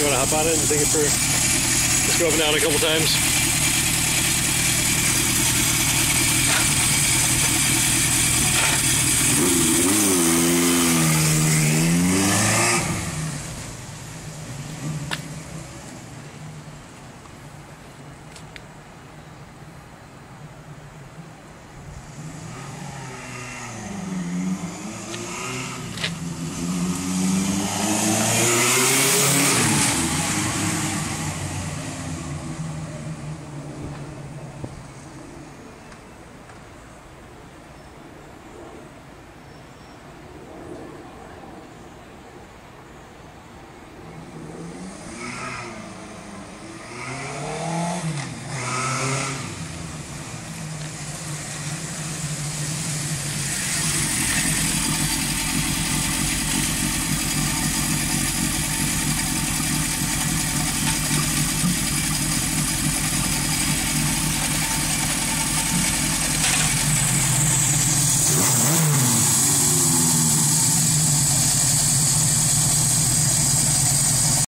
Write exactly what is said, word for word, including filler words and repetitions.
want to hop on it and take it for, let's go up and down a couple times.